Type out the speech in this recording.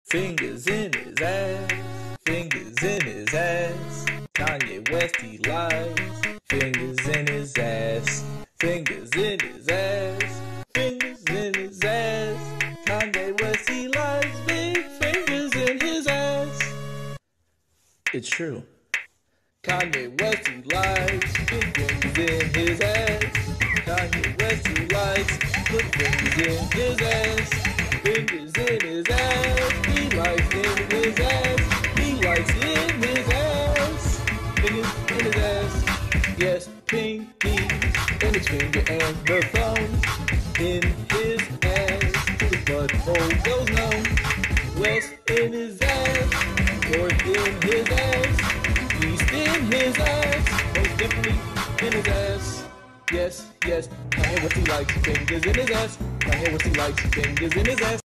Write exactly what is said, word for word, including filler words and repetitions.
Fingers in his ass, fingers in his ass. Kanye West, he lies. Fingers in his ass, fingers in his ass, fingers in his ass. Kanye West, he lies. Big fingers in his ass. It's true. Kanye West, he lies. Big fingers in his ass. Kanye West, he lies. Put fingers in his ass. Fingers in his ass. He likes in his ass. He likes in his ass. Fingers in his ass. Yes, pinky in his finger and the thumb in his ass. To the butthole goes numb. West in his ass. North in his ass. East in his ass. Most definitely in his ass. Yes, yes. Kanye West, he likes fingers in his ass. Kanye West, he likes fingers in his ass.